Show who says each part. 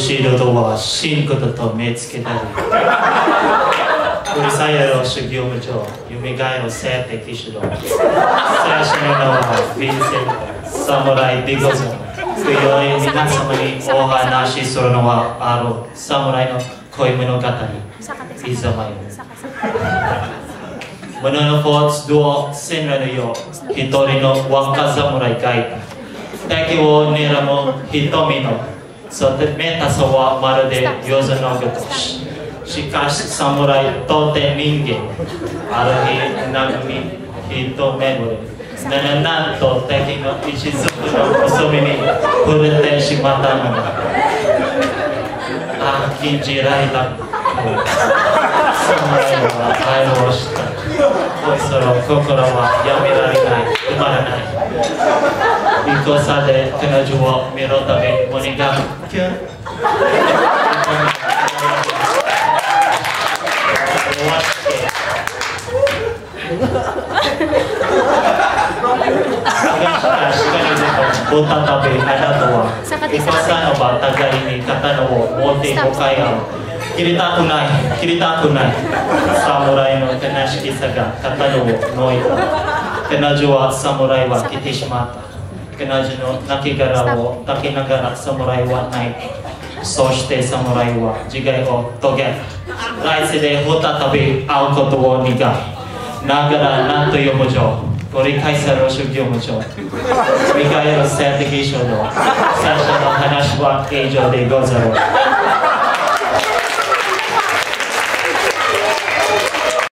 Speaker 1: シールドはシンクだと見つけたりクリサイアロ修行無常夢がい聖敵主導最初の名はヴィンセン侍ビゴゾン不要に皆様にお話しするのはある侍の恋物語いざまい物のフォーツドア戦乱のよう一人の若侍がいた敵を睨む瞳のそてめたさはまるで夜空のごとししかし侍とて人間ある日波に一目惚れなんと敵の一族の細身に触れてしまったのだああ禁じられた侍は対応した恋その心はやめられない止まらない一個差で彼女を見るため胸がキュンおたたべあなたは一個差の場互いに刀を持って向かい合う切りたくない侍の悲しきさが刀をのいた彼女は侍は来てしまった彼女の亡骸を抱きながら侍は泣いたそして侍は自害を遂げ来世で再び会うことを願いながらなんという無常ご理解される修行無常ミカエル聖的書の最初の話は以上でござる